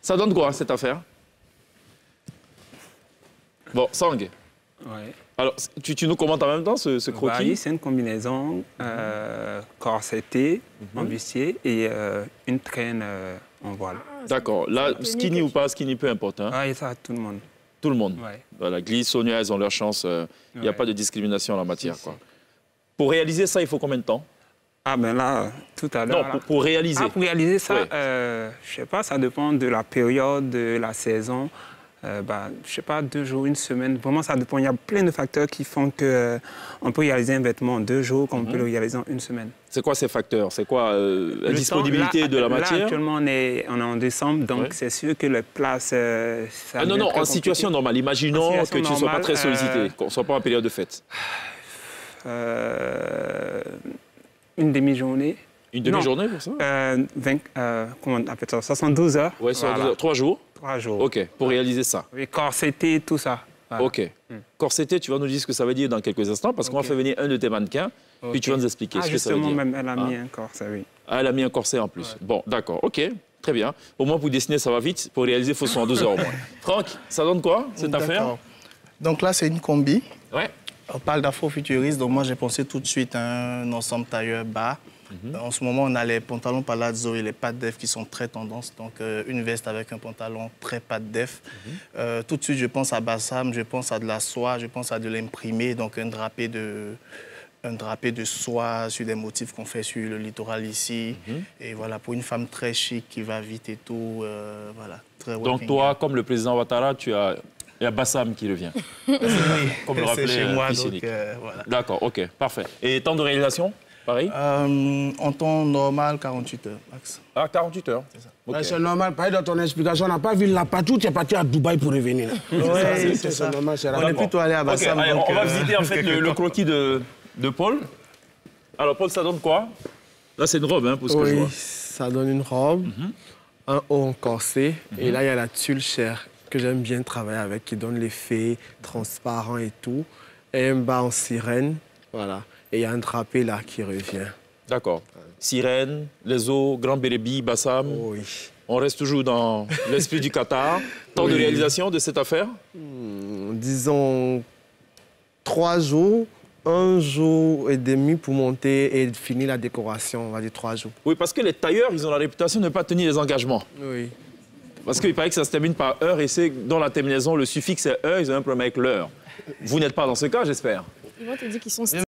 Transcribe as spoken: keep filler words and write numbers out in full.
Ça donne quoi, cette affaire? Bon, Sang. Ouais. Alors, tu, tu nous commentes en même temps ce, ce croquis? Oui, c'est une combinaison euh, corsetée, mm-hmm. en bustier et euh, une traîne euh, en voile. D'accord. Là, skinny ou pas, skinny, peu importe. Hein. Ah, et ça, tout le monde. Tout le monde. Ouais. Voilà, Glisse, Sonia, elles ont leur chance. Il euh, n'y ouais. a pas de discrimination en la matière. Si, quoi. si. Pour réaliser ça, il faut combien de temps? Ah, ben là, tout à l'heure. Non, pour, pour réaliser. Ah, pour réaliser ça, ouais. euh, je sais pas, ça dépend de la période, de la saison. Euh, bah, je sais pas, deux jours, une semaine. Vraiment, ça dépend. Il y a plein de facteurs qui font qu'on euh, peut réaliser un vêtement en deux jours, comme mm-hmm. on peut le réaliser en une semaine. C'est quoi ces facteurs? C'est quoi euh, la le disponibilité temps, là, de la matière? Là, actuellement, on est, on est en décembre, donc ouais. c'est sûr que les places... Euh, ça ah, non, non, en compliqué. situation normale. Imaginons situation que tu ne sois pas très sollicité, euh... qu'on ne soit pas en période de fête. Euh... Une demi-journée. Une demi-journée pour ça? euh, vingt, euh, Comment on appelle ça? soixante-douze heures. Oui, soixante-douze voilà. heures. Trois jours? Trois jours. OK, pour réaliser ça. Oui, corseté, tout ça. Voilà. OK. Hmm. Corseté, tu vas nous dire ce que ça veut dire dans quelques instants, parce okay. qu'on va faire venir un de tes mannequins, okay. puis tu vas nous expliquer ah, ce que ça veut dire. Même, elle a mis ah. un corset, oui. Ah, elle a mis un corset en plus. Ouais. Bon, d'accord, OK. Très bien. Au moins, pour dessiner, ça va vite. Pour réaliser, il faut soixante-douze heures au moins. Franck, ça donne quoi, cette affaire? Donc là, c'est une combi. Ouais. On parle d'afrofuturiste, donc moi, j'ai pensé tout de suite à un ensemble tailleur bas. Mm-hmm. En ce moment, on a les pantalons palazzo et les pattes def qui sont très tendance. Donc, euh, une veste avec un pantalon très patte def. Mm-hmm. euh, tout de suite, je pense à Bassam, je pense à de la soie, je pense à de l'imprimé, donc un drapé de, un drapé de soie sur des motifs qu'on fait sur le littoral ici. Mm-hmm. Et voilà, pour une femme très chic qui va vite et tout, euh, voilà. Très donc, toi, comme le président Ouattara, tu as... Il y a Bassam qui revient. Oui, comme le rappelait chez moi, donc, euh, voilà. D'accord, OK, parfait. Et temps de réalisation? Pareil euh, En temps normal, quarante-huit heures, max. Ah, quarante-huit heures, c'est ça. Okay. C'est normal. Pareil, dans ton explication, on n'a pas vu la partout, tu es parti à Dubaï pour revenir. Oui, c'est ça. Normal, on est plutôt allé à Bassam. Okay, allez, on euh... va visiter en fait le, le croquis de, de Paul. Alors, Paul, ça donne quoi? Là, c'est une robe, hein, pour ce oui, que je vois. Oui, ça donne une robe, mm-hmm. un haut en corset, mm-hmm. et là, il y a la tulle chère que j'aime bien travailler avec, qui donne l'effet transparent et tout, et un bas en sirène, voilà. Et il y a un drapé là qui revient. D'accord. Sirène, les eaux, Grand Bérébi, Bassam. Oh, oui. On reste toujours dans l'esprit du Qatar. Temps oui. de réalisation de cette affaire? hmm, Disons trois jours, un jour et demi pour monter et finir la décoration, on va dire trois jours. Oui, parce que les tailleurs, ils ont la réputation de ne pas tenir les engagements. Oui. Parce qu'il paraît que ça se termine par heure et c'est dans la terminaison, le suffixe est heure, ils ont un problème avec l'heure. Vous n'êtes pas dans ce cas, j'espère. Ils vont te dire qu'ils sont